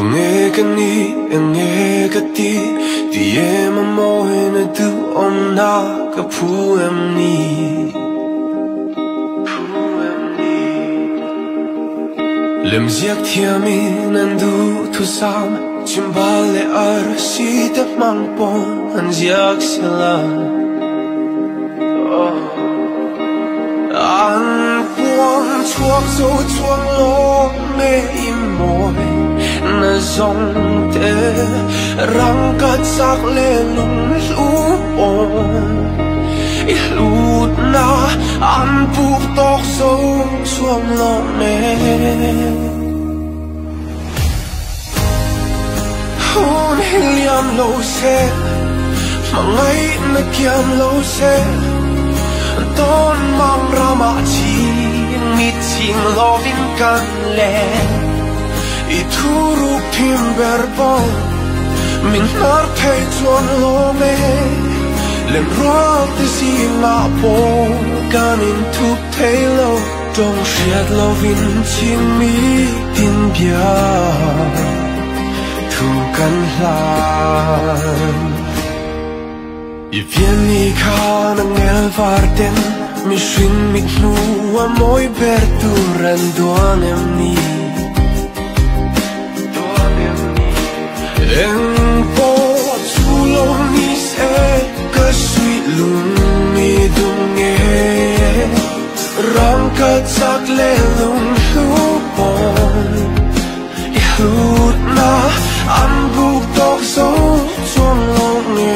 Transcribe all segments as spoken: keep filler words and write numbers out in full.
Tung e ka ni ang e ka ti ti e ma mo na tu om na ka pu em ni pu em ni lem ziak thia mi nan du thu sam chim ba le ar si ta mang pon an ziak sila an buông chuộc dấu chuông lo mê im môi na dòng te răng cắt sắc lên lung lũ ồn lút na an buộc tóc dấu chuông lo mê hôn liam lâu xe mà ngay na kiam lâu xe tôn mang ra mà chi mít chim lo vin can lệ i thu ruk tim berbon min nar thay chuan lo me lem rock te si na po can in thup thay lo trong siết lo vin chim mi tin bia thu can lan I viên ni kha na ngel varten mi shin mit nu a moi ber tu ran duan em ni duan em ni en po su lo ni se ka sui lung mi dung e rang ka chak le lung lu pon I hlut na an buk tok so chuan lo nge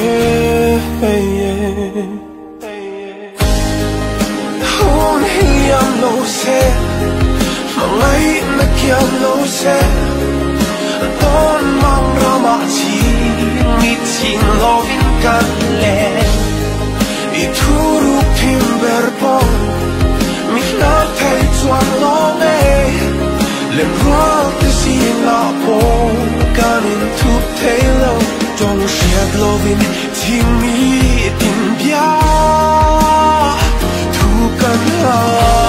hôn liam lâu xe mà ngay na kiam lâu xe tôn mang ra mà chi mít chim lo vin can lệ i thu ruk tim berbon mit na thay chuan lo me lem rock te si na po can in thup thay lo trong siết lo vin chim mi tin bia thu can la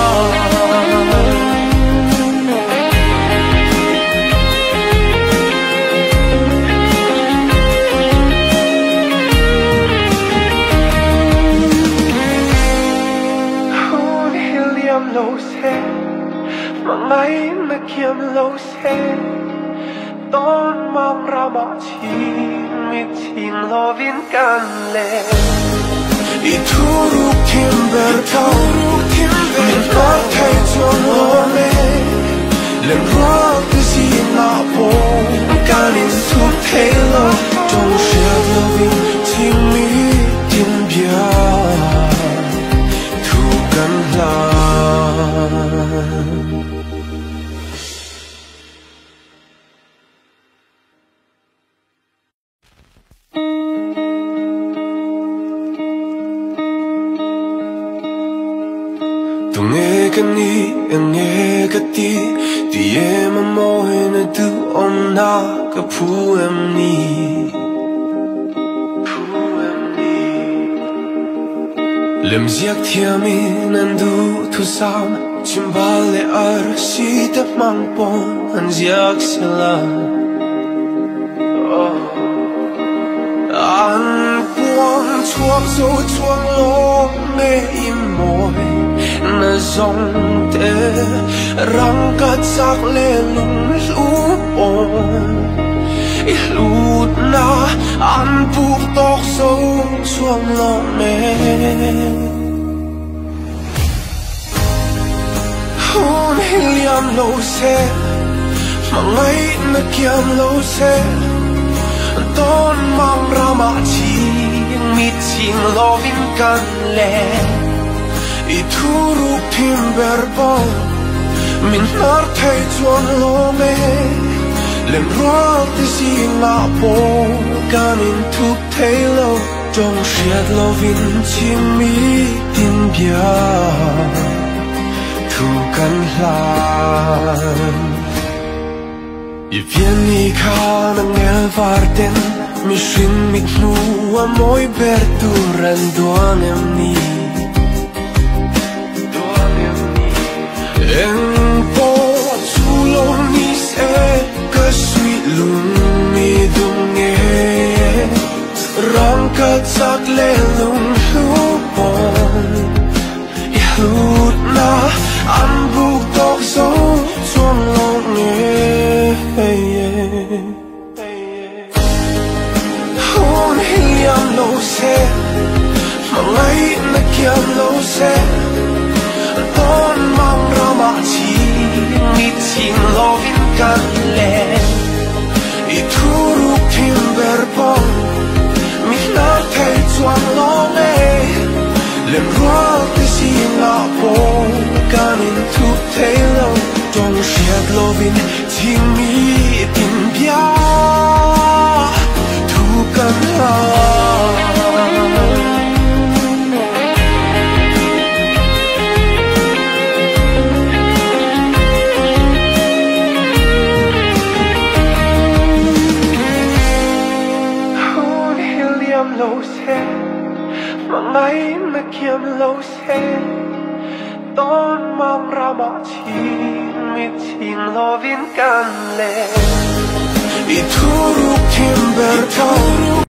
hôn liam lâu xe mà ngay na kiam lâu xe tôn mang ra mà chi mít chim lo vin can lệ I thu ruk tim berbon min nar thay chuan lo me lem rock te si na po can in thup thay lo trong siết lo vin chim mi tin bia thu can lan Tung e ka ni ang e ka ti ti e ma mo na tu om na ka pu em ni pu em ni lem ziak thia mi nan du thu sam chim ba le ar si ta mang pon an ziak sila an buông chuộc dấu chuông lo mê im môi na dòng te răng cắt sắc lên lung lũ ồn lút na an buộc tóc dấu chuông lo mê hôn liam lâu xe mà ngay na kiam lâu xe tôn mang ra mà chi mít chim lo vin can lệ I thu ruk tim berbon min nar thay chuan lo me lem rock te si na po can in thup thay lo trong siết lo vin chim mi tin bia thu can lan I viên ni kha na ngel varten mi shin mit nu a moi ber tu ran duan em ni en po su lo ni se ka sui lu se Don mang rama chi mi ting lovin kan le I turuk timber pong mi na thei chuan lo me Lem rual te si na po kan in tu thei lo Dong shiat lovin ting mi tin bia tu kan ha lâu xe mà ngay là kiếm lâu xe tôn mang ra mà chi mi tin lo vin can le I tu ruk timber tau